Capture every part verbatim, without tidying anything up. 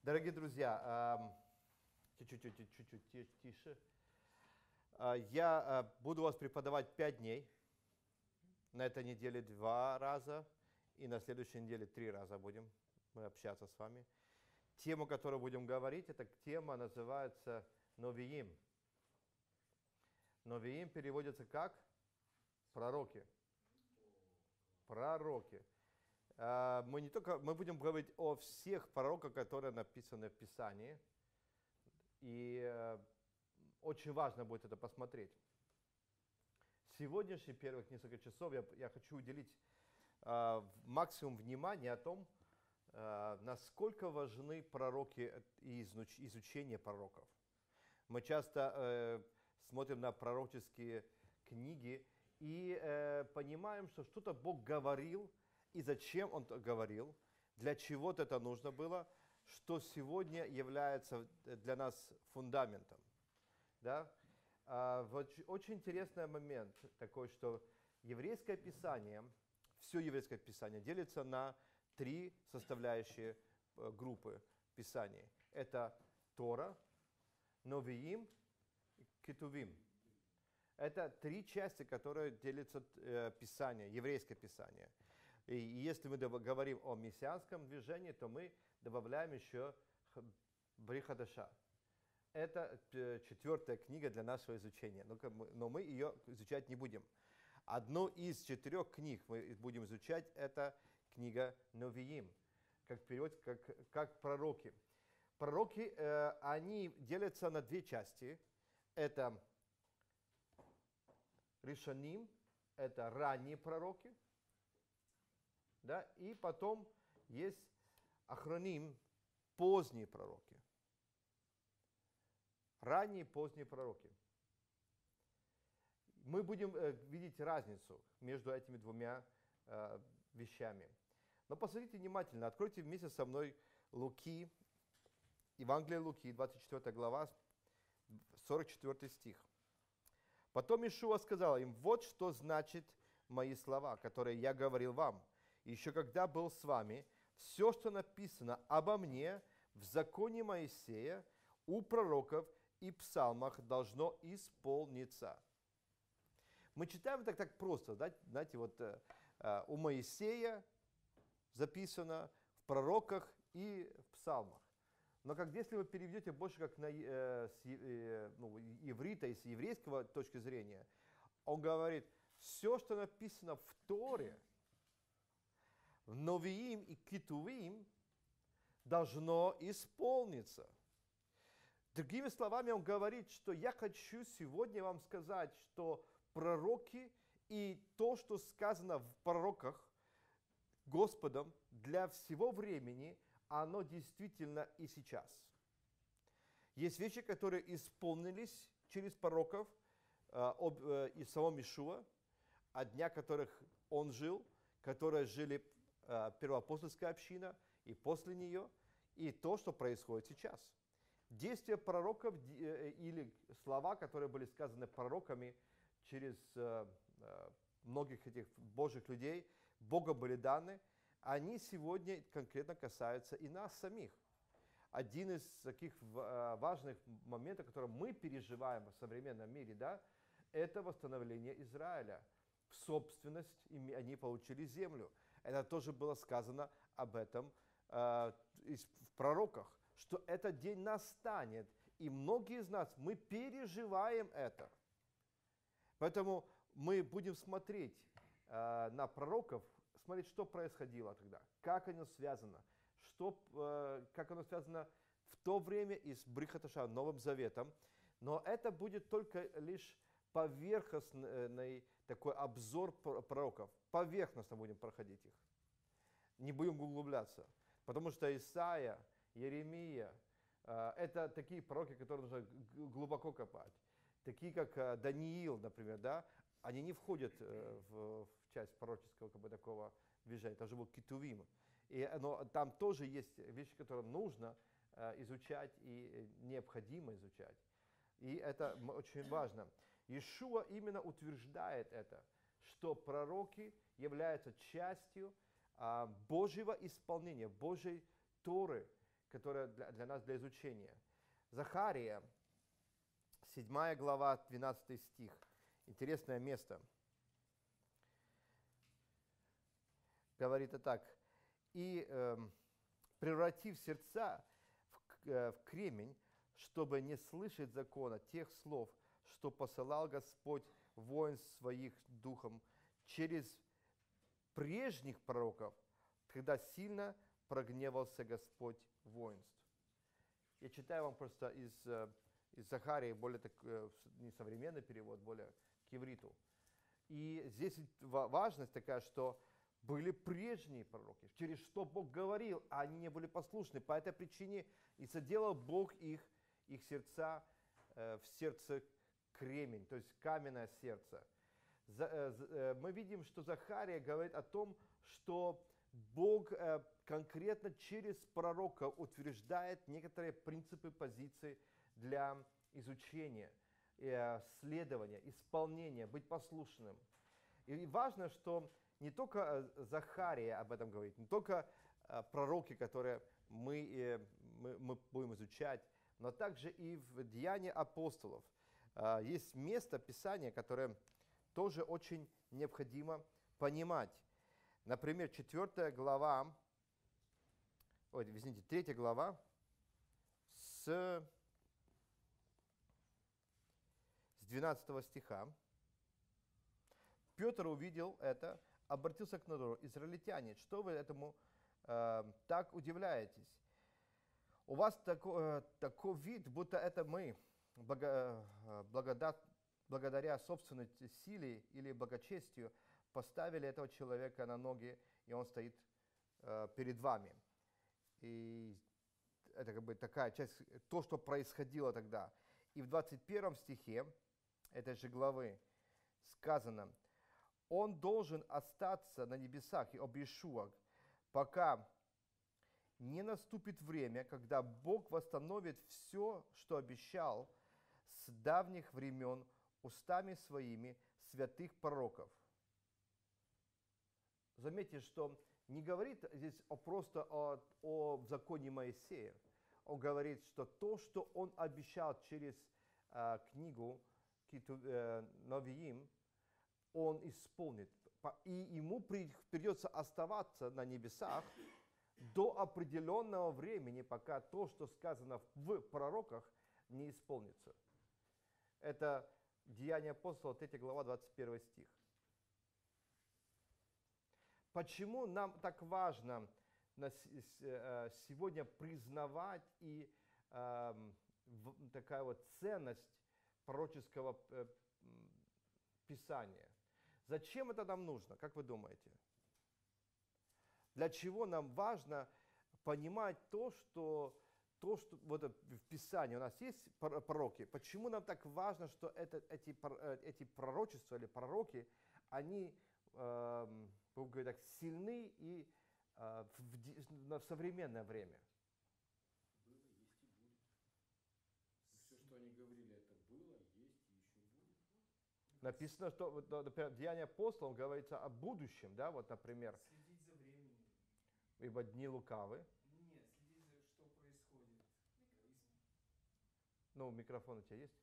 Дорогие друзья, чуть-чуть чуть-чуть тише. Я буду вас преподавать пять дней. На этой неделе два раза. И на следующей неделе три раза будем мы общаться с вами. Тема, о которой будем говорить, эта тема называется «Новиим». Новиим переводится как «пророки». Пророки. Мы не только мы будем говорить о всех пророках, которые написаны в Писании. И очень важно будет это посмотреть. Сегодняшние первых несколько часов я, я хочу уделить э, максимум внимания о том, э, насколько важны пророки и изуч, изучение пророков. Мы часто э, смотрим на пророческие книги и э, понимаем, что что-то Бог говорил, и зачем Он говорил, для чего-то это нужно было, что сегодня является для нас фундаментом. Да? А, вот очень интересный момент такой, что еврейское писание, все еврейское писание делится на три составляющие группы писаний. Это Тора, Новиим и Кетувим. Это три части, которые делятся э, писание, еврейское писание. И если мы говорим о мессианском движении, то мы добавляем еще Брит Хадаша. Это четвертая книга для нашего изучения, но мы ее изучать не будем. Одну из четырех книг мы будем изучать, это книга Новиим, как перевод, как, как пророки. Пророки, э, они делятся на две части. Это Ришоним, это ранние пророки, да, и потом есть Ахроним, поздние пророки. Ранние и поздние пророки. Мы будем э, видеть разницу между этими двумя э, вещами. Но посмотрите внимательно, откройте вместе со мной Луки, Евангелие Луки, двадцать четвёртая глава, сорок четвёртый стих. «Потом Иешуа сказал им: вот что значит мои слова, которые я говорил вам, еще когда был с вами, все, что написано обо мне в законе Моисея, у пророков и псалмах должно исполниться». Мы читаем это так, так просто, да? Знаете, вот э, у Моисея записано, в пророках и в псалмах. Но как если вы переведете больше как на э, с, э, ну, иврита и с еврейского точки зрения, он говорит, все, что написано в Торе, в Новиим и Кетувим, должно исполниться. Другими словами, он говорит, что я хочу сегодня вам сказать, что пророки и то, что сказано в пророках Господом для всего времени, оно действительно и сейчас. Есть вещи, которые исполнились через пророков э, об, э, и самого Иешуа, о днях, которых он жил, которые жили э, первоапостольская община и после нее, и то, что происходит сейчас. Действия пророков э, или слова, которые были сказаны пророками через э, э, многих этих Божьих людей, Бога были даны, они сегодня конкретно касаются и нас самих. Один из таких важных моментов, который мы переживаем в современном мире, да, это восстановление Израиля. В собственность они получили землю. Это тоже было сказано об этом э, в пророках, что этот день настанет. И многие из нас, мы переживаем это. Поэтому мы будем смотреть э, на пророков, смотреть, что происходило тогда, как оно связано, что, э, как оно связано в то время и с Брит Хадаша, Новым Заветом. Но это будет только лишь поверхностный такой обзор пророков. Поверхностно будем проходить их. Не будем углубляться. Потому что Исаия, Иеремия, э, это такие пророки, которые нужно глубоко копать. Такие как э, Даниил, например, да, они не входят э, в, в часть пророческого как бы, такого движения. Это же был Кетувим. И, но там тоже есть вещи, которые нужно э, изучать и необходимо изучать. И это очень важно. Иешуа именно утверждает это, что пророки являются частью э, Божьего исполнения, Божьей Торы, которое для, для нас для изучения. Захария, седьмая глава, двенадцатый стих. Интересное место. Говорит и так. «И э, превратив сердца в, э, в кремень, чтобы не слышать закона тех слов, что посылал Господь воинств своих духом через прежних пророков, когда сильно прогневался Господь воинств». Я читаю вам просто из, из Захарии, более так, не современный перевод, более к ивриту. И здесь важность такая, что были прежние пророки, через что Бог говорил, а они не были послушны. По этой причине и соделал Бог их, их сердца э, в сердце кремень, то есть каменное сердце. За, э, мы видим, что Захария говорит о том, что Бог э, конкретно через пророка утверждает некоторые принципы, позиции для изучения, э, следования, исполнения, быть послушным. И важно, что не только Захария об этом говорит, не только э, пророки, которые мы, э, мы, мы будем изучать, но также и в Деянии апостолов. Э, есть место Писания, которое тоже очень необходимо понимать. Например, четвёртая глава, ой, извините, третья глава с, с двенадцатого стиха. Петр увидел это, обратился к народу: «Израильтяне, что вы этому э, так удивляетесь? У вас такой, э, такой вид, будто это мы, благо, благодат, благодаря собственной силе или благочестию, поставили этого человека на ноги, и он стоит э, перед вами». И это как бы такая часть, то, что происходило тогда. И в двадцать первом стихе этой же главы сказано: «Он должен остаться на небесах», и об Иешуа, «пока не наступит время, когда Бог восстановит все, что обещал с давних времен устами своими святых пророков». Заметьте, что не говорит здесь о, просто о, о законе Моисея. Он говорит, что то, что он обещал через э, книгу э, Новиим, он исполнит. И ему придется оставаться на небесах до определенного времени, пока то, что сказано в пророках, не исполнится. Это Деяния апостолов, третья глава, двадцать первый стих. Почему нам так важно сегодня признавать и э, такая вот ценность пророческого э, Писания? Зачем это нам нужно, как вы думаете? Для чего нам важно понимать то, что, то, что вот в Писании у нас есть пророки? Почему нам так важно, что это, эти, эти пророчества или пророки, они, э, будем говорить так, сильны и э, в, в современное время? Было, есть и будет. Все, что они говорили, это было, есть и еще будет. Написано, что, например, в Деянии апостолов говорится о будущем, да, вот, например. Следить за временем. Ибо дни лукавы. Нет, следить за что происходит. Ну, микрофон у тебя есть?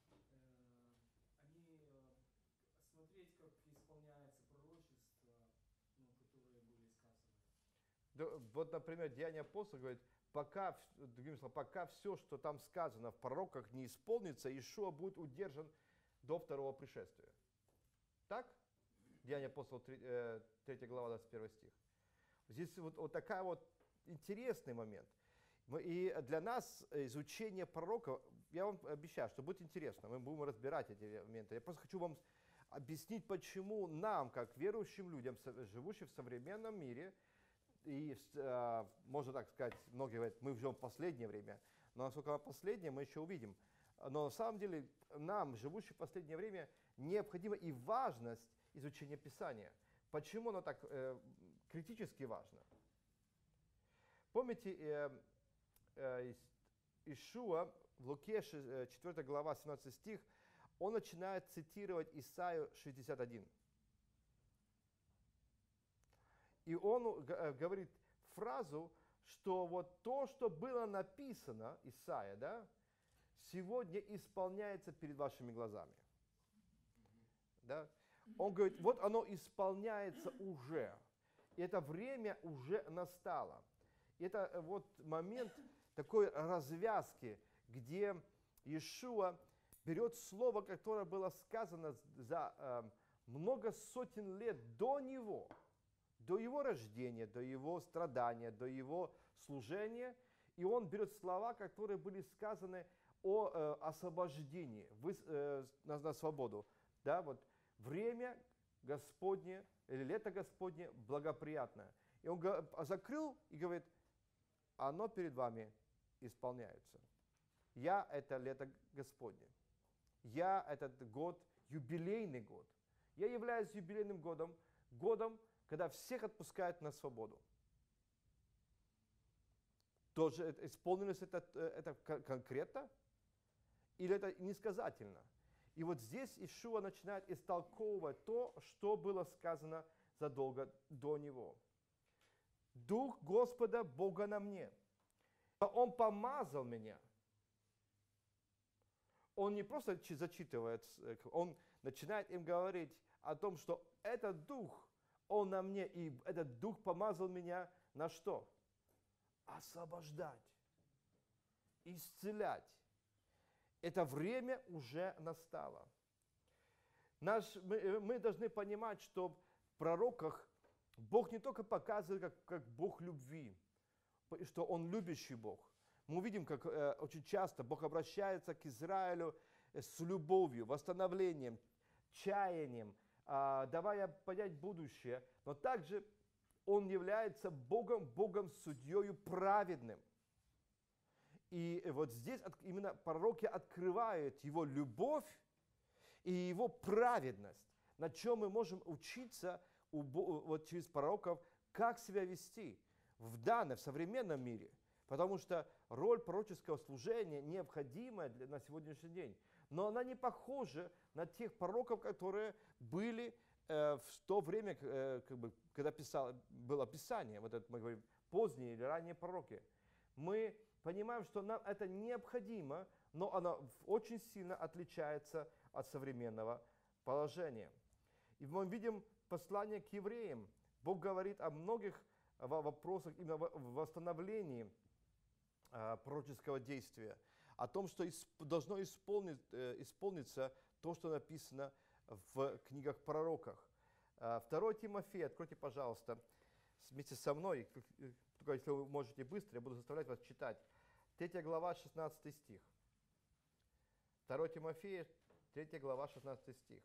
Они смотреть, как исполняется пророчество, ну, которые были сказаны. Да, вот, например, Деяния апостолов говорит: пока, другими словами, пока все, что там сказано в пророках, не исполнится, Иешуа будет удержан до второго пришествия. Так? Деяния апостолов, третья глава, двадцать первый стих. Здесь вот, вот такой вот интересный момент. И для нас изучение пророка, я вам обещаю, что будет интересно, мы будем разбирать эти моменты. Я просто хочу вам объяснить, почему нам, как верующим людям, живущим в современном мире, и, можно так сказать, многие говорят, мы живем в последнее время, но насколько оно последнее, мы еще увидим. Но на самом деле нам, живущим в последнее время, необходима и важность изучения Писания. Почему оно так э, критически важно? Помните, э, э, Иешуа в Луке четвёртая глава, семнадцатый стих, он начинает цитировать Исаию шестьдесят один. И он говорит фразу, что вот то, что было написано, Исаия, да, сегодня исполняется перед вашими глазами. Да? Он говорит, вот оно исполняется уже. И это время уже настало. И это вот момент такой развязки, где Иешуа берет слово, которое было сказано за э, много сотен лет до него, до его рождения, до его страдания, до его служения, и он берет слова, которые были сказаны о э, освобождении, вы, э, на, на свободу. Да, вот, время Господне, или лето Господне благоприятное. И он закрыл и говорит, оно перед вами исполняется. Я это лето Господне. Я этот год, юбилейный год. Я являюсь юбилейным годом, годом, когда всех отпускают на свободу. Тоже исполнилось это, это конкретно? Или это несказательно? И вот здесь Иешуа начинает истолковывать то, что было сказано задолго до него. Дух Господа Бога на мне. Он помазал меня. Он не просто зачитывает, он начинает им говорить о том, что этот дух, он на мне, и этот дух помазал меня на что? Освобождать, исцелять. Это время уже настало. Наш, мы, мы должны понимать, что в пророках Бог не только показывает, как, как Бог любви, что Он любящий Бог. Мы увидим, как э, очень часто Бог обращается к Израилю с любовью, восстановлением, чаянием, э, давая понять будущее. Но также Он является Богом, Богом судьей праведным. И вот здесь именно пророки открывают Его любовь и Его праведность, на чем мы можем учиться вот через пророков, как себя вести в данном, в современном мире. Потому что роль пророческого служения необходима для, на сегодняшний день. Но она не похожа на тех пророков, которые были э, в то время, э, как бы, когда писал, было Писание, вот это мы говорим, поздние или ранние пророки. Мы понимаем, что нам это необходимо, но оно очень сильно отличается от современного положения. И мы видим послание к евреям. Бог говорит о многих вопросах именно в восстановлении э, пророческого действия, о том, что исп, должно исполнить, э, исполниться то, что написано в книгах пророках. Э, второе Тимофея, откройте, пожалуйста, вместе со мной, только если вы можете быстро, я буду заставлять вас читать. третья глава, шестнадцатый стих. второе Тимофея, третья глава, шестнадцатый стих.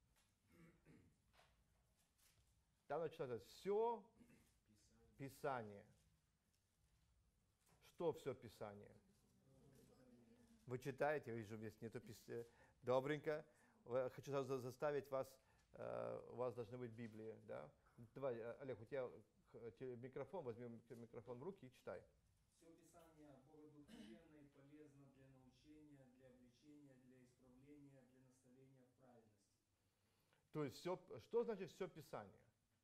Там начинается все Писание. Что все Писание? Вы читаете, вижу, здесь нету Писания. Добренько. Хочу заставить вас, у вас должны быть Библии. Да? Давай, Олег, у тебя микрофон, возьми микрофон в руки и читай. Все Писание богодухновенно и полезно для научения, для обличения, для исправления, для наставления в праведности. То есть все, что значит все Писание?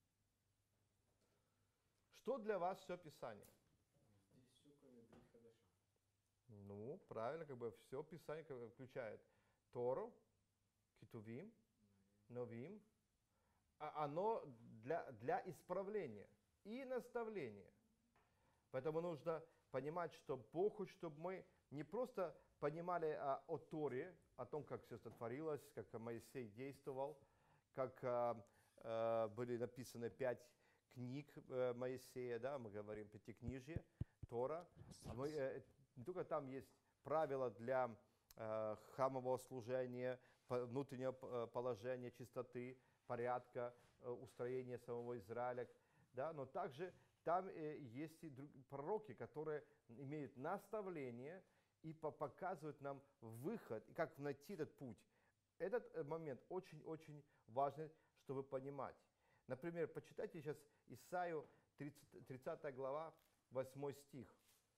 Что для вас все Писание? Здесь все, кроме Брит Хадаша. Ну, правильно, как бы все Писание как бы включает Тору, Кетувим, Новим. А оно для, для исправления и наставления. Поэтому нужно понимать, что Бог хочет, чтобы мы не просто понимали а, о Торе, о том, как все сотворилось, как Моисей действовал, как а, а, были написаны пять книг э, Моисея, да, мы говорим пятикнижие, Тора. А мы, э, не только там есть правила для э, храмового служения, внутреннего положения, чистоты, порядка, э, устроения самого Израиля, да, но также там э, есть и друг, пророки, которые имеют наставление и по показывают нам выход, и как найти этот путь. Этот э, момент очень-очень важный, чтобы понимать. Например, почитайте сейчас Исаию тридцатая глава, восьмой стих.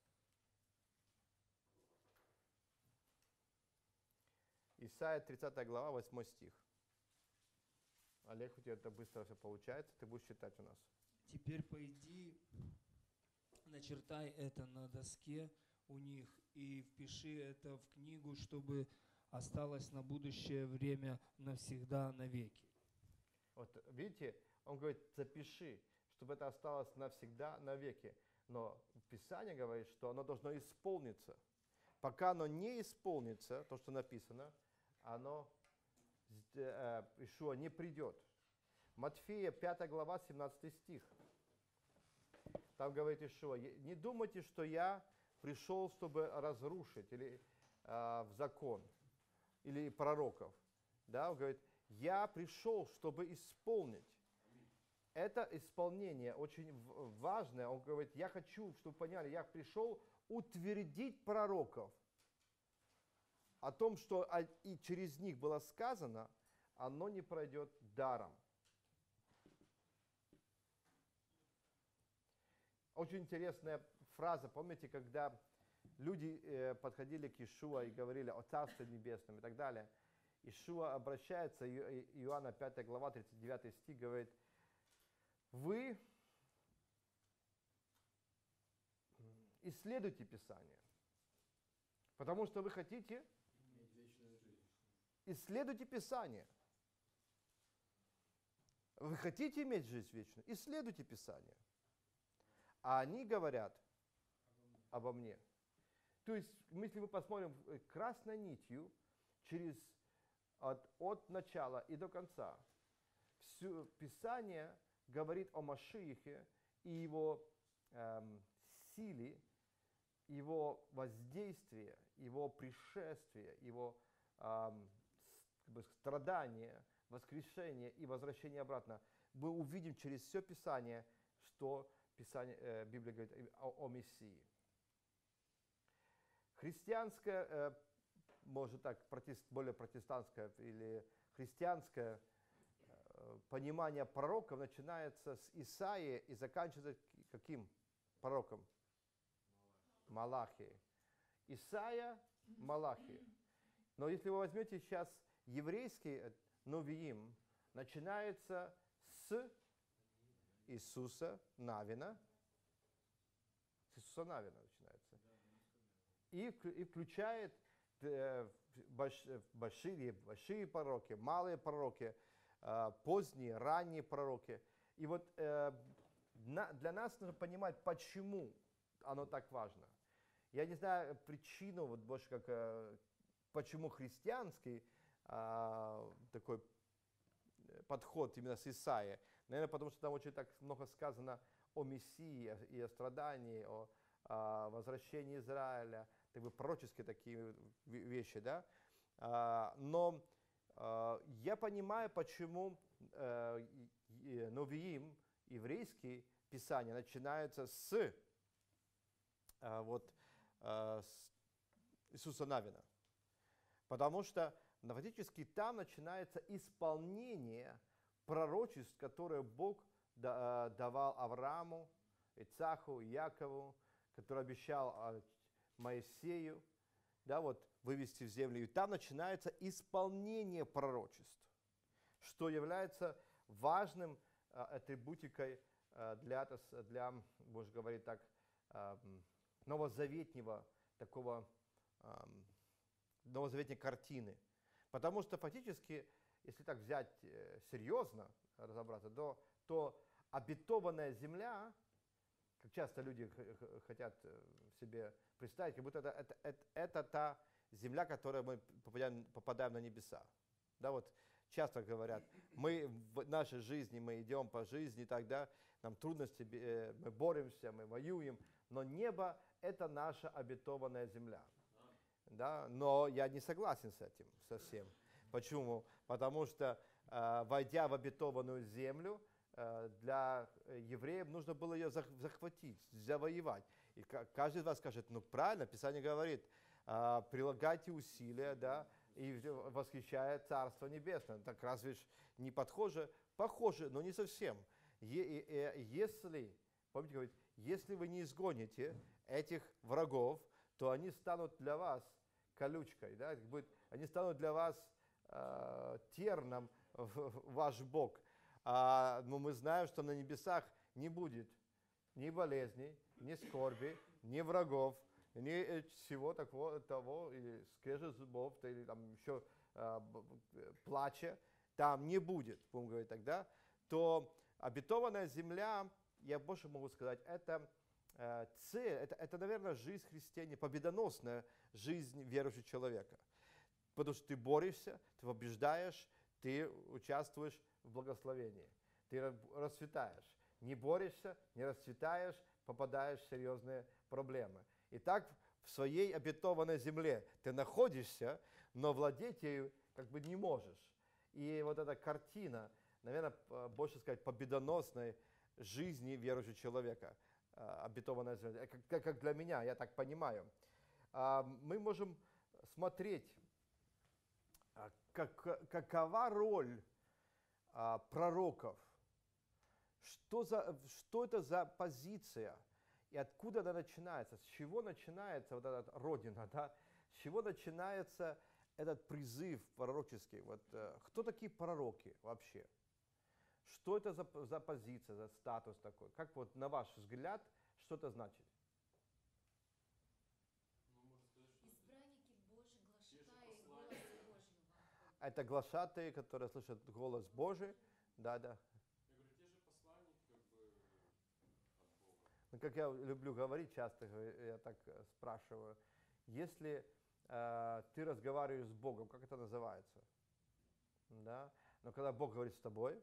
Исайя тридцатая глава, восьмой стих. Олег, у тебя это быстро все получается, ты будешь читать у нас. Теперь пойди начертай это на доске у них и впиши это в книгу, чтобы осталось на будущее время навсегда, навеки. Вот видите, он говорит, запиши, чтобы это осталось навсегда, навеки. Но Писание говорит, что оно должно исполниться. Пока оно не исполнится, то, что написано, оно, э, Иешуа не придет. Матфея пятая глава, семнадцатый стих. Там говорит Иешуа, не думайте, что я пришел, чтобы разрушить или э, в закон, или пророков. Да, он говорит, я пришел, чтобы исполнить. Это исполнение очень важное. Он говорит, я хочу, чтобы поняли, я пришел утвердить пророков. О том, что и через них было сказано, оно не пройдет даром. Очень интересная фраза, помните, когда люди э, подходили к Иешуа и говорили о Царстве Небесном и так далее. Иешуа обращается, Иоанна пятая глава, тридцать девятый стих, говорит, вы исследуйте Писание, потому что вы хотите Иметь вечную жизнь. исследуйте Писание. Вы хотите иметь жизнь вечную? Исследуйте Писание. А они говорят обо мне. То есть, если мы посмотрим красной нитью через от, от начала и до конца, все Писание говорит о Машиихе и его эм, силе, его воздействии, его пришествии, его эм, как бы, страдания, воскрешения и возвращения обратно. Мы увидим через все Писание, что Писание, э, Библия говорит о, о Мессии. Христианское, э, может так, протест, более протестантское или христианское э, понимание пророков начинается с Исаии и заканчивается каким пророком? Малахией. Исаия, Малахия. Но если вы возьмете сейчас еврейский Новиим, начинается с Иисуса Навина. С Иисуса Навина начинается. И, и включает э, большие, большие пророки, малые пророки, э, поздние, ранние пророки. И вот э, на, для нас нужно понимать, почему оно так важно. Я не знаю причину, вот больше как, э, почему христианский э, такой подход именно с Исаией. Наверное, потому что там очень так много сказано о Мессии и о страдании, о, о возвращении Израиля, так бы пророческие такие вещи, да. А, но а, я понимаю, почему а, Новиим, еврейские писания, начинаются с, а, вот, а, с Иисуса Навина. Потому что фактически там начинается исполнение пророчеств, которые Бог давал Аврааму, Ицхаку, Якову, который обещал Моисею, да, вот, вывести в землю. И там начинается исполнение пророчеств, что является важным атрибутикой для, для, можно говорить так, новозаветнего такого, новозаветной картины. Потому что фактически, если так взять э, серьезно, разобраться, то, то обетованная земля, как часто люди хотят себе представить, как будто это, это, это, это та земля, в которой мы попадаем, попадаем на небеса. Да, вот часто говорят, мы в нашей жизни, мы идем по жизни, тогда нам трудности, э, мы боремся, мы воюем, но небо – это наша обетованная земля. Да, но я не согласен с этим совсем. Почему? Потому что, э, войдя в обетованную землю, э, для евреев нужно было ее захватить, завоевать. И каждый из вас скажет, ну правильно, Писание говорит, э, прилагайте усилия, да, и восхищая Царство Небесное. Так разве ж не подхоже? Похоже, но не совсем. Е- е- если, помните, говорит, если вы не изгоните этих врагов, то они станут для вас колючкой, да? Они станут для вас э, терном в ваш бок. А, но мы знаем, что на небесах не будет ни болезней, ни скорби, ни врагов, ни э, всего такого, того, или скрежет зубов, или там еще э, б- б- плача, там не будет, будем говорить тогда, то обетованная земля, я больше могу сказать, это э, цель, это, это, наверное, жизнь христианина, победоносная жизнь верующего человека. Потому что ты борешься, ты побеждаешь, ты участвуешь в благословении, ты ра- расцветаешь. Не борешься, не расцветаешь, попадаешь в серьезные проблемы. Итак, в своей обетованной земле ты находишься, но владеть ею как бы не можешь. И вот эта картина, наверное, п- больше сказать, победоносной жизни верующего человека, а, обетованная земля, как, как- как для меня, я так понимаю. А, Мы можем смотреть, а, как- какова роль а, пророков, что, за, что это за позиция и откуда она начинается, с чего начинается вот эта родина, да? С чего начинается этот призыв пророческий. Вот, э, кто такие пророки вообще? Что это за, за позиция, за статус такой? Как вот на ваш взгляд, что это значит? Избранники Божьи, глашатаи голоса Божьего. Это глашатые, которые слышат голос Божий. Да, да. Я говорю, те же посланники как бы от Бога. Ну, как я люблю говорить часто, говорю, я так э, спрашиваю, если э, ты разговариваешь с Богом, как это называется? Да? Но когда Бог говорит с тобой,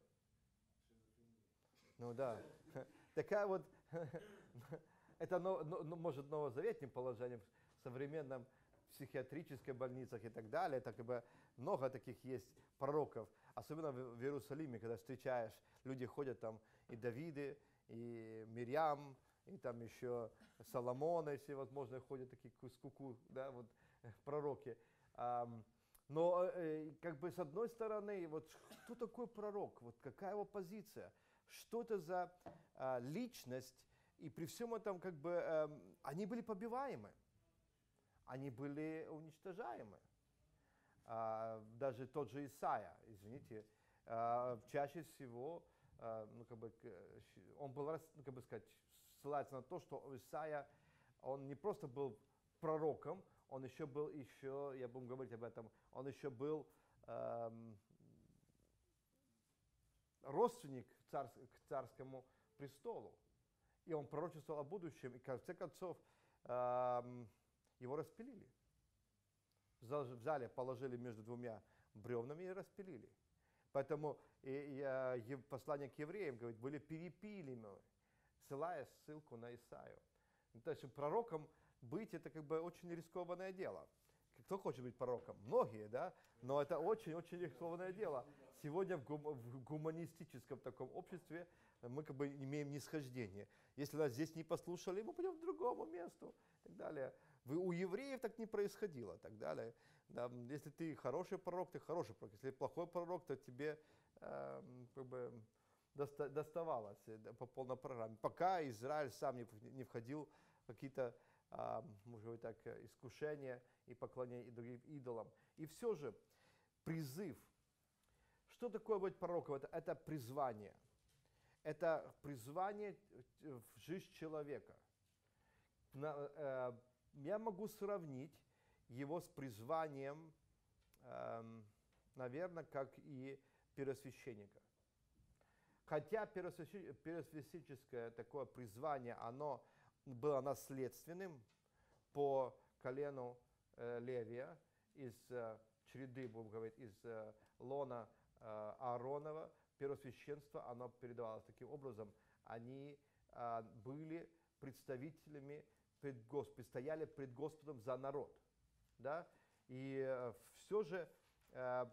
ну да, такая вот, это но- но- но, может новозаветным положением в современном психиатрической больницах и так далее, так как бы много таких есть пророков, особенно в в Иерусалиме, когда встречаешь, люди ходят там и Давиды, и Мирьям, и там еще Соломона, и всевозможные ходят такие ку- с куку, да, вот э, пророки. Ам, Но э, как бы с одной стороны, вот кто такой пророк, вот какая его позиция, что это за а, личность, и при всем этом как бы эм, они были побиваемы, они были уничтожаемы. А, даже тот же Исаия, извините, а, чаще всего, а, ну, как бы, к- щ- он был, рас- ну, как бы сказать, ссылается на то, что Исаия, он не просто был пророком, он еще был еще, я буду говорить об этом, он еще был эм, родственник царс- к царскому престолу. И он пророчествовал о будущем, и в конце концов эм, его распилили. Взял- Взяли, положили между двумя бревнами и распилили. Поэтому и, и, э, ев- послание к евреям говорит, были перепилены, ссылая ссылку на Исаию. Ну, то есть пророком быть это как бы очень рискованное дело. Кто хочет быть пророком? Многие, да? Но это очень-очень рискованное дело. Сегодня в, гум- в гуманистическом таком обществе мы как бы имеем нисхождение. Если нас здесь не послушали, мы пойдем к другому месту и так далее. Вы, у евреев так не происходило и так далее. Да, если ты хороший пророк, ты хороший пророк. Если плохой пророк, то тебе эм, как бы доста- доставалось э, да, по полной программе. Пока Израиль сам не, в- не входил в какие-то, а, может быть так, э, искушения и поклонения и другим идолам. И все же призыв. Что такое быть пророком? Это, это призвание. Это призвание э, в жизнь человека. На- э, я могу сравнить его с призванием, эм, наверное, как и первосвященника. Хотя первосвящи- первосвященческое такое призвание, оно было наследственным по колену э, Левия из э, череды, будем говорить, из э, лона э, Ааронова. Первосвященство, оно передавалось таким образом. Они э, были представителями пред Господом, стояли пред Господом за народ. Да? И э, все же э,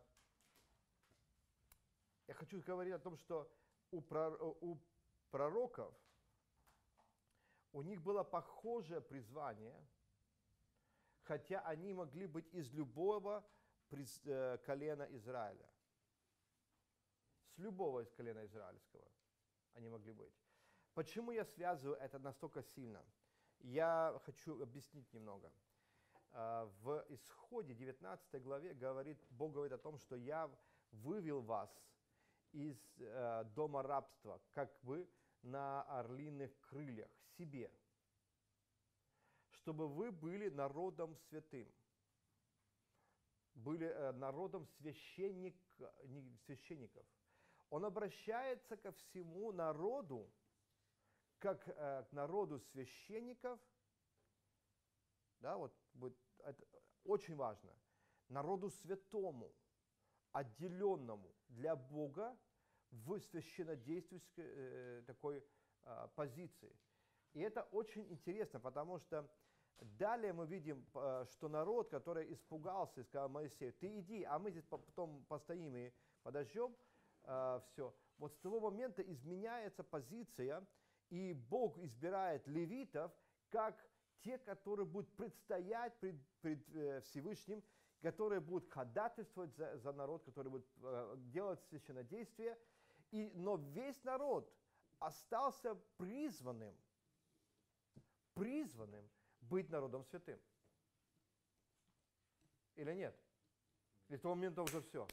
я хочу говорить о том, что у, прор- у пророков, у них было похожее призвание, хотя они могли быть из любого приз- э, колена Израиля. С любого из колена израильского они могли быть. Почему я связываю это настолько сильно? Я хочу объяснить немного. А, В Исходе девятнадцатой главе говорит, Бог говорит о том, что я вывел вас из э, дома рабства, как бы на орлиных крыльях себе, чтобы вы были народом святым, были э, народом священник, не, священников. Он обращается ко всему народу, как э, к народу священников, да, вот, вот это очень важно, народу святому, отделенному для Бога в священнодействующей э, такой э, позиции. И это очень интересно, потому что далее мы видим, э, что народ, который испугался и сказал Моисею, ты иди, а мы здесь потом постоим и подождем, э, все. Вот с того момента изменяется позиция, и Бог избирает левитов как те, которые будут предстоять пред, пред э, Всевышним, которые будут ходатайствовать за, за народ, который будет э, делать священнодействие. И, но весь народ остался призванным, призванным быть народом святым. Или нет? И с того момента уже все.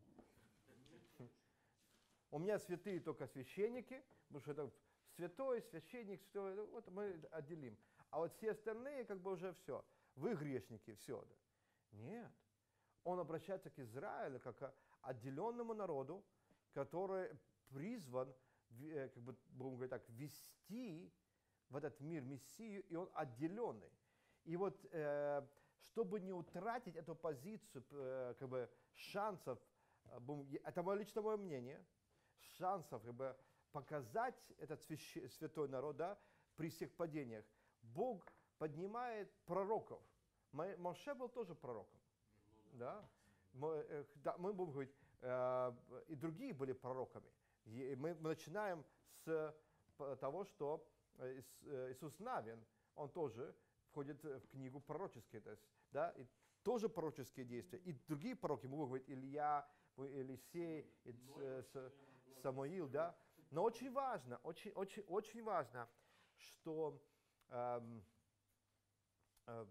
У меня святые только священники, потому что это святой, священник, святой, вот мы отделим. А вот все остальные как бы уже все. Вы грешники, все. Нет. Он обращается к Израилю как к отделенному народу, который призван, как бы, будем говорить так, вести в этот мир Мессию, и он отделенный. И вот, э, чтобы не утратить эту позицию, э, как бы, шансов, э, это мое личное мое мнение, шансов как бы, показать этот свящ- святой народ, да, при всех падениях, Бог поднимает пророков. Моше был тоже пророком. Да? Мы, э, да, мы будем говорить, э, и другие были пророками. И мы, мы начинаем с того, что Иисус Навин, он тоже входит в книгу пророческие, то есть, да, и тоже пророческие действия. И другие пророки, мы будем говорить, Илья, Елисей, Самуил, да. Но очень важно, очень, очень, очень важно, что эм, э,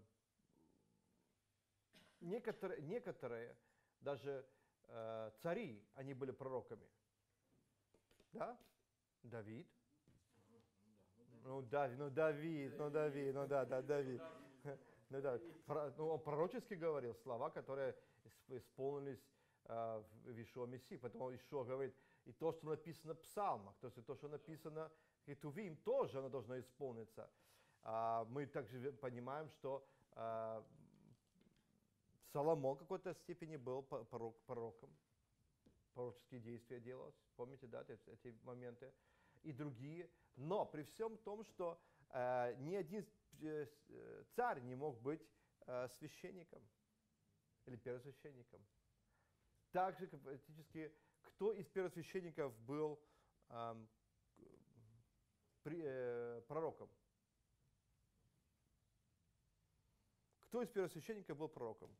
некоторые, некоторые даже э, цари, они были пророками. Да? Давид. Ну, Давид, ну, Давид, ну, Давид, ну, да, да, Давид. Ну, да, ну, он пророчески говорил слова, которые исполнились э, в Ишуа Мессии. Поэтому Ишуа говорит, и то, что написано в псалмах, то есть то, что написано в Кетувим, тоже оно должно исполниться. А, мы также понимаем, что а, Соломон в какой-то степени был пророк, пророком. Пророческие действия делал, помните, да, эти, эти моменты, и другие. Но при всем том, что э, ни один э, царь не мог быть э, священником или первосвященником. Также практически, кто из первосвященников был э, при, э, пророком? Кто из первосвященников был пророком?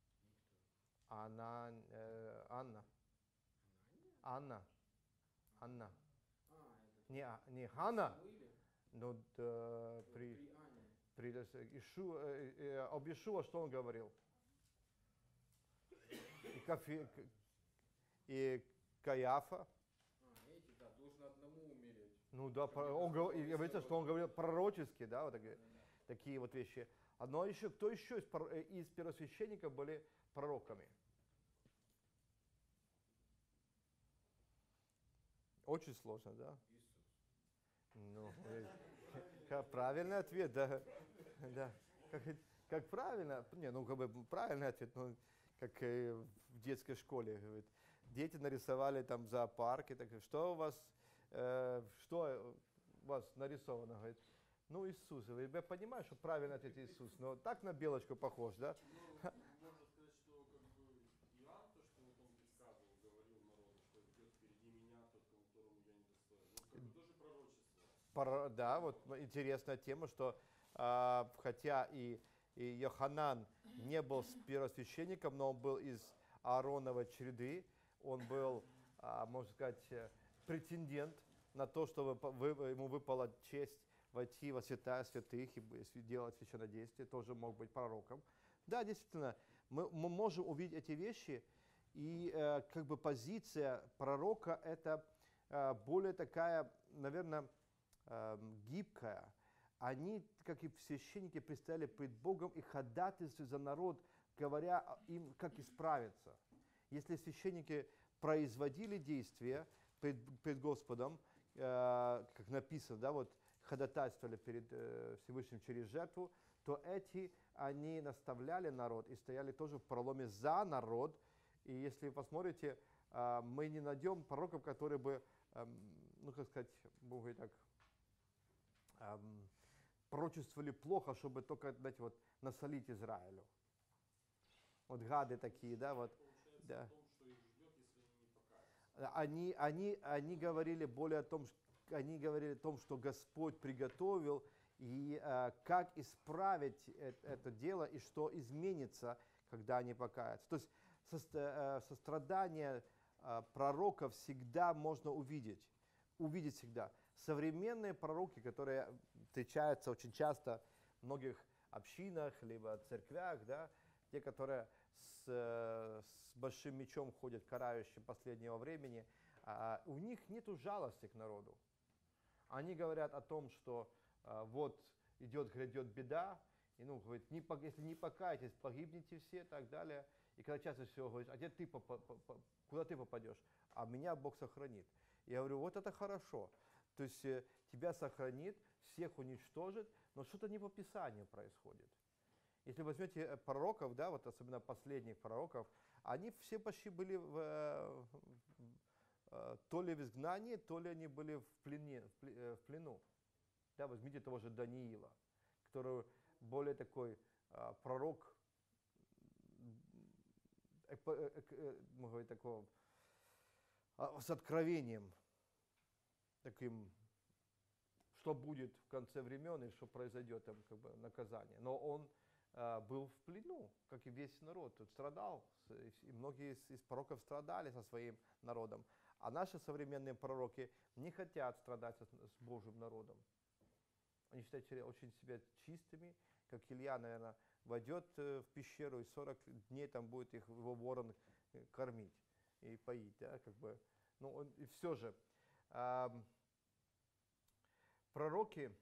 Анна, э, Анна. Анна. Анна. А, это Не, не Ханна, Самуиле? но да, при, При Анне. при Ишу, э, э, об Иешуа что он говорил? И, Кафи, и Каяфа. А, эти, да, должен одному умереть. Ну да, он говорится, что он говорил пророчески, да, вот такие, такие вот вещи. Но еще, кто еще из, из первосвященников были пророками? Очень сложно, да? Ну, как правильный ответ, да. Да. Как, как правильно, не, ну как бы правильный ответ, ну, как э, в детской школе, говорит, дети нарисовали там зоопарк, и так, что у вас, э, что у вас нарисовано, говорит, ну Иисус, говорит, я понимаю, что правильный ответ Иисус, но так на белочку похож, да? Ну, можно сказать, что как бы Иоанн, то, что вот он предсказывал, говорил народу, что идет впереди меня тот, которому я не достоин. Ну, как бы тоже пророчество. Пор, да, вот интересная тема, что а, хотя и, и Йоханан не был первосвященником, но он был из Аароновой череды, он был, а, можно сказать, претендент на то, чтобы вы, ему выпала честь войти во святая святых и делать священнодействие, тоже мог быть пророком. Да, действительно, мы, мы можем увидеть эти вещи, и э, как бы позиция пророка это э, более такая, наверное, эм, гибкая. Они, как и священники, предстояли пред Богом и ходатайствовали за народ, говоря им, как исправиться. Если священники производили действия пред, пред Господом, э, как написано, да, вот ходатайствовали перед э, Всевышним через жертву, то эти, они наставляли народ и стояли тоже в проломе за народ. И если вы посмотрите, э, мы не найдем пророков, которые бы, э, ну, как сказать, Бог говорит так, э, пророчествовали плохо, чтобы только, знаете, вот насолить Израилю. Вот гады такие, да, вот. Получается Да. о том, что их ждет, если они не покаются. Они, они, они говорили более о том, ш- они говорили о том, что Господь приготовил, и э, как исправить э- это дело, и что изменится, когда они покаятся. То есть состо- э, сострадание э, пророков всегда можно увидеть. Увидеть всегда. Современные пророки, которые встречаются очень часто в многих общинах, либо церквях, да, те, которые с, э, с большим мечом ходят, карающие последнего времени, а, у них нет жалости к народу. Они говорят о том, что а, вот идет, грядет беда, и, ну, говорит, не, пок- если не покаетесь, погибнете все и так далее. И когда часто всего говорит, а где ты, попа- попа- куда ты попадешь? А меня Бог сохранит. Я говорю, вот это хорошо. То есть э, тебя сохранит, всех уничтожит, но что-то не по Писанию происходит. Если возьмете э, пророков, да, вот особенно последних пророков, они все почти были в, э, в- э, то ли в изгнании, то ли они были в, плене, в, пле- э, в плену. Да, возьмите того же Даниила, который более такой э, пророк, э, э, э, э, мы говорим, такого, а, с откровением, таким, что будет в конце времен и что произойдет там, как бы, наказание. Но он э, был в плену, как и весь народ, он страдал, с- и многие из, из пророков страдали со своим народом. А наши современные пророки не хотят страдать со- с Божьим народом. Они считают себя очень себя чистыми, как Илья, наверное, войдет э, в пещеру и сорок дней там будет их его ворон э, кормить и поить, да, как бы. Ну, он, и все же, ам, пророки,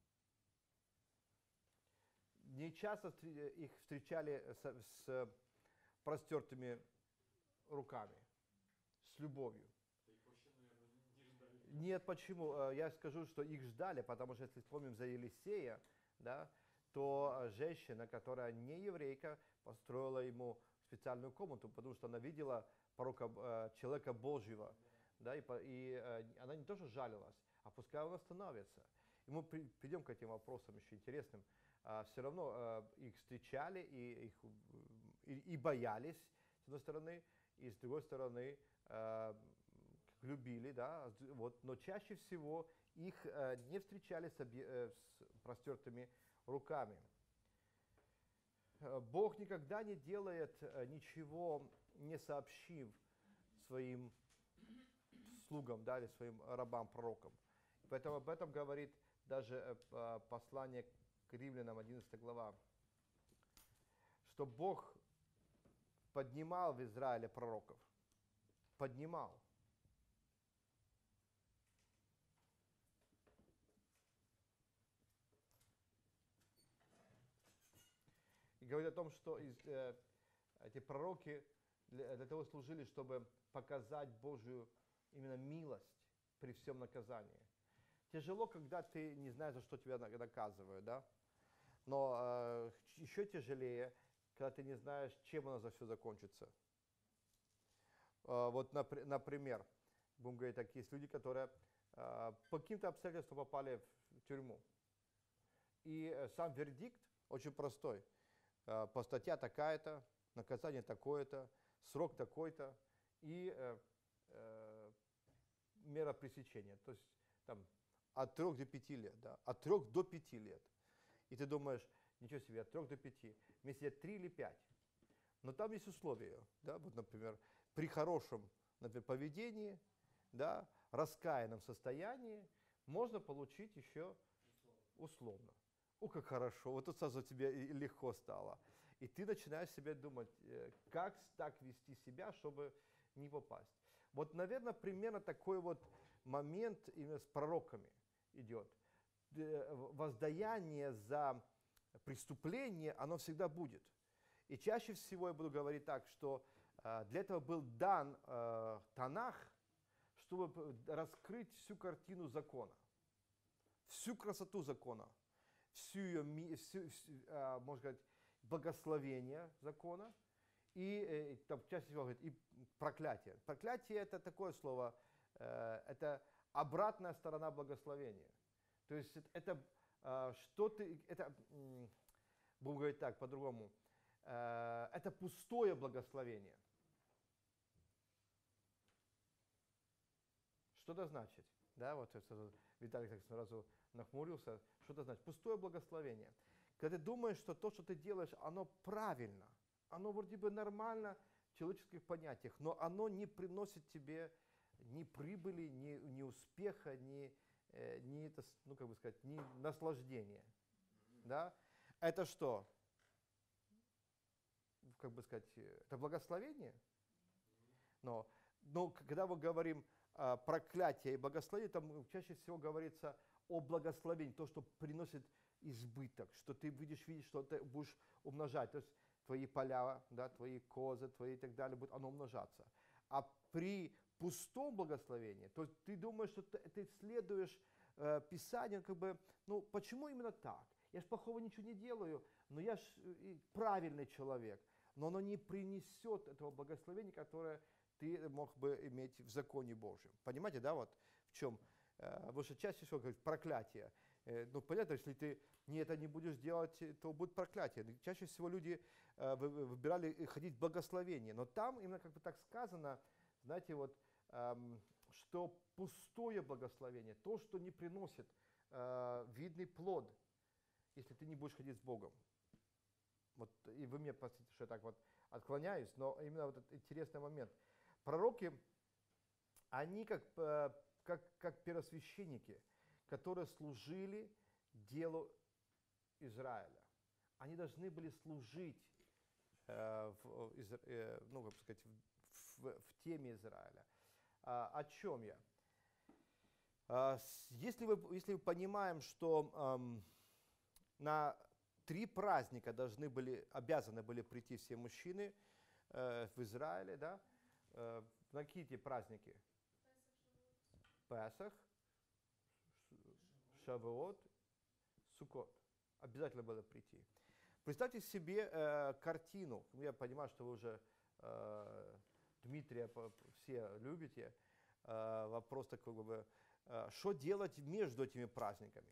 не часто встр- их встречали с, с простертыми руками, с любовью. Да их вообще, наверное, не не ждали. Нет, почему? Э, Я скажу, что их ждали, потому что если вспомним за Елисея, да, то э, женщина, которая не еврейка, построила ему специальную комнату, потому что она видела пророка, э, человека Божьего, да, и, по- и э, она не тоже жалилась, а пускай он остановится. И мы при- придем к этим вопросам еще интересным. А, все равно э, их встречали и, их, м, и, и боялись, с одной стороны, и с другой стороны, э, любили, да, с- вот, но чаще всего их э, не встречали с, обе- э, с простертыми руками. Э, Бог никогда не делает э, ничего, не сообщив своим слугам, да, или своим рабам-пророкам. Поэтому об этом говорит даже э, п- послание к римлянам, одиннадцатая глава, что Бог поднимал в Израиле пророков, поднимал. И говорит о том, что из, э, эти пророки для, для того служили, чтобы показать Божью именно милость при всем наказании. Тяжело, когда ты не знаешь, за что тебя на- наказывают, да? Но э, еще тяжелее, когда ты не знаешь, чем оно за все закончится. Э, вот, напр- например, будем говорить, так, есть люди, которые э, по каким-то обстоятельствам попали в тюрьму. И э, сам вердикт очень простой. Э, по статья такая-то, наказание такое-то, срок такой-то и э, э, мера пресечения. То есть там от трех до пяти лет, да, от трех до пяти лет. И ты думаешь, ничего себе, от трех до пяти. Мне сидят три или пять. Но там есть условия, да, вот, например, при хорошем, например, поведении, да, раскаянном состоянии можно получить еще условно. О, как хорошо, вот тут сразу тебе и легко стало. И ты начинаешь себе думать, э, как так вести себя, чтобы не попасть. Вот, наверное, примерно такой вот момент именно с пророками. идет. Д- Воздаяние за преступление, оно всегда будет. И чаще всего я буду говорить так, что э, для этого был дан э, Танах, чтобы п- раскрыть всю картину закона, всю красоту закона, всю ее, ми- всю, всю, э, можно сказать, благословение закона, и э, там чаще всего говорит, и проклятие. Проклятие это такое слово, э, это обратная сторона благословения. То есть это, это э, что ты, это, м, будем говорить так, по-другому, э, это пустое благословение. Что это значит? Да, вот это, Виталий так сразу нахмурился. Что это значит? Пустое благословение. Когда ты думаешь, что то, что ты делаешь, оно правильно, оно вроде бы нормально в человеческих понятиях, но оно не приносит тебе ни прибыли, ни, ни успеха, ни, э, ни, это, ну, как бы сказать, ни наслаждения. Да? Это что? Как бы сказать, это благословение? Но, но когда мы говорим э, проклятие и благословение, там чаще всего говорится о благословении, то, что приносит избыток, что ты видишь, видишь, что ты будешь умножать. То есть твои поля, да, твои козы, твои и так далее, будет оно умножаться. А при пустом благословении, то есть ты думаешь, что ты, ты следуешь э, Писанию, как бы, ну почему именно так? Я же плохого ничего не делаю, но я же правильный человек. Но оно не принесет этого благословения, которое ты мог бы иметь в законе Божьем. Понимаете, да, вот в чем? Потому что чаще всего говорят проклятие. Ну, понятно, если ты не это не будешь делать, то будет проклятие. Чаще всего люди э, выбирали ходить в благословение. Но там именно как бы так сказано, знаете, вот, эм, что пустое благословение, то, что не приносит э, видный плод, если ты не будешь ходить с Богом. Вот, и вы мне простите, что я так вот отклоняюсь, но именно вот этот интересный момент. Пророки, они как, э, как, как первосвященники, которые служили делу Израиля. Они должны были служить э, в, э, ну, как сказать, в, в, в теме Израиля. А, о чем я? А, если, вы, если мы понимаем, что эм, на три праздника должны были, обязаны были прийти все мужчины э, в Израиле, да? Э, на какие эти праздники? Песах, Шавуот, Суккот. Обязательно было прийти. Представьте себе э, картину. Я понимаю, что вы уже э, Дмитрия все любите. Э, вопрос такой, как бы, э, что делать между этими праздниками?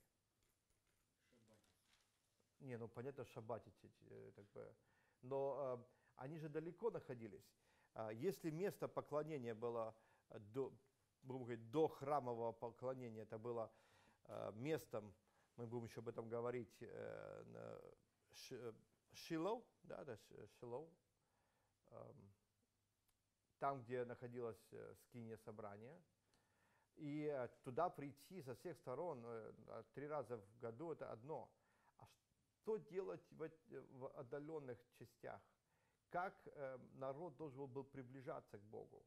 Не, ну понятно, шаббатить, э, так бы. Но э, они же далеко находились. Э, если место поклонения было до, будем говорить, до храмового поклонения, это было э, местом, мы будем еще об этом говорить, э, Шило, да, да, Шило, э, там, где находилась э, скиния собрания. И э, туда прийти со всех сторон э, три раза в году это одно. А что делать в, в отдаленных частях? Как э, народ должен был приближаться к Богу?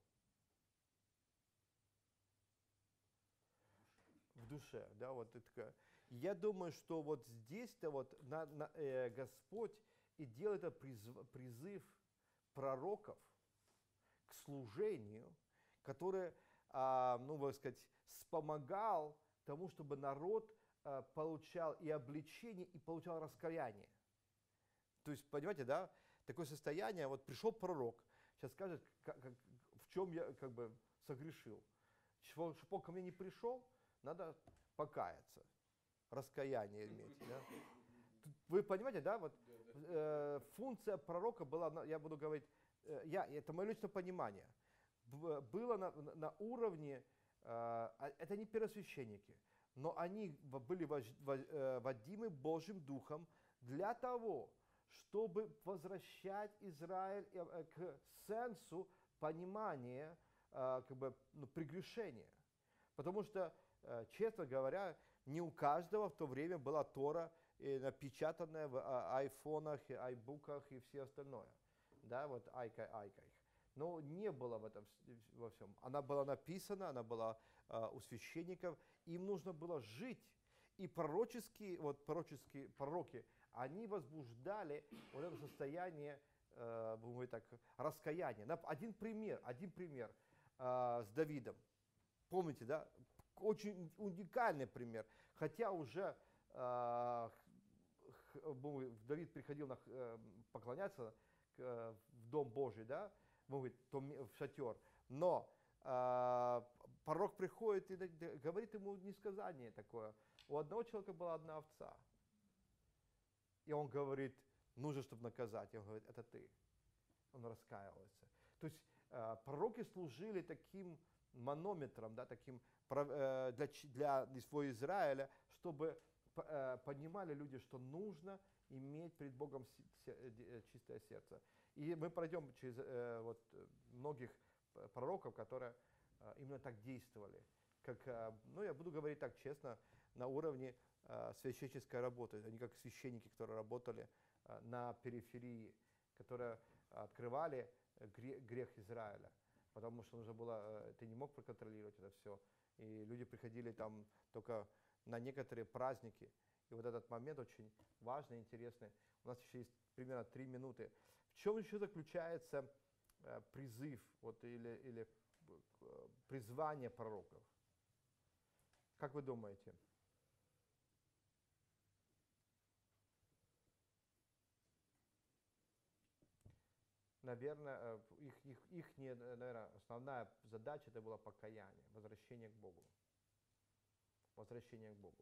В душе, да, вот это. Я думаю, что вот здесь-то вот на, на, э, Господь и делает это призыв, призыв пророков к служению, который, э, ну, можно сказать, спомогал тому, чтобы народ э, получал и обличение, и получал раскаяние. То есть, понимаете, да, такое состояние, вот пришел пророк, сейчас скажет, как, как, в чем я как бы согрешил. Чтобы Бог ко мне не пришел, надо покаяться, раскаяние иметь. Да? Вы понимаете, да, вот э, функция пророка была, я буду говорить, э, я, это мое личное понимание, было на, на уровне, э, это не первосвященники, но они были водимы Божьим Духом для того, чтобы возвращать Израиль к сенсу понимания э, как бы, ну, прегрешения. Потому что, честно говоря, не у каждого в то время была Тора напечатанная в айфонах, айбуках и все остальное. Да, вот айкой, айкой. но не было в этом вс- во всем. Она была написана, она была э, у священников, им нужно было жить. И пророческие, вот пророческие пророки, они возбуждали вот это состояние, э, будем говорить так, раскаяния. Нап- Один пример, один пример э, с Давидом. Помните, да? Очень уникальный пример. Хотя уже э, х- будем говорить, Давид приходил на, х- э, поклоняться к, э, в Дом Божий, да, будем говорить, то ме- в шатер. Но э, пророк приходит и д- д- говорит ему несказание такое. У одного человека была одна овца. И он говорит, нужно, чтобы наказать. И он говорит, это ты. Он раскаивался. То есть э, пророки служили таким манометром, да, таким прав- э, для, ч- для своего Израиля, чтобы п- э, понимали люди, что нужно иметь перед Богом си- се- э, д- э, чистое сердце. И мы пройдем через э, вот, э, многих п- пророков, которые э, именно так действовали. Как, э, ну, я буду говорить так честно, на уровне э, священнической работы. Они как священники, которые работали э, на периферии, которые открывали гре- грех Израиля, потому что нужно было, э, ты не мог проконтролировать это все. И люди приходили там только на некоторые праздники. И вот этот момент очень важный, интересный. У нас еще есть примерно три минуты. В чем еще заключается э, призыв вот, или, или э, призвание пророков? Как вы думаете? Наверное, э, их, их, их не, наверное, основная задача это было покаяние, возвращение к Богу. Возвращение к Богу.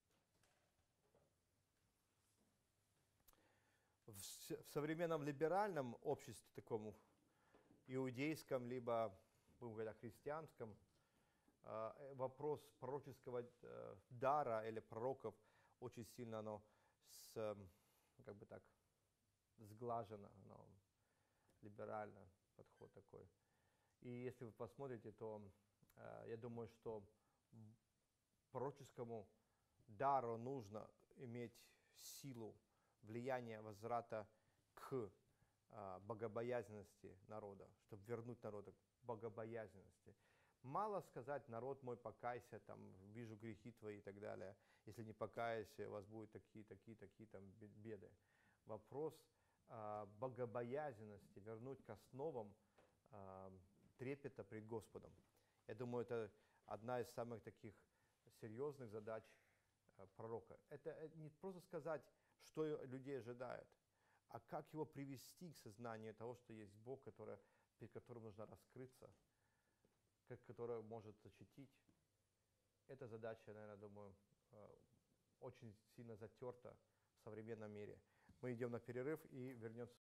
В, с- в современном либеральном обществе, таком иудейском, либо, будем говорить, христианском, э, э, вопрос пророческого э, дара или пророков очень сильно оно с, эм, как бы так, сглажено, оно либерально подход такой. И если вы посмотрите, то э, я думаю, что м, пророческому дару нужно иметь силу влияния возврата к э, богобоязненности народа, чтобы вернуть народа к богобоязненности. Мало сказать, народ мой, покайся, там, вижу грехи твои и так далее. Если не покаешься, у вас будут такие, такие, такие там бе- беды. Вопрос э, богобоязненности, вернуть к основам э, трепета пред Господом. Я думаю, это одна из самых таких серьезных задач э, пророка. Это э, не просто сказать, что и- людей ожидает, а как его привести к сознанию того, что есть Бог, который, перед которым нужно раскрыться, как, который может защитить. Эта задача, наверное, думаю, э, очень сильно затерта в современном мире. Мы идем на перерыв и вернемся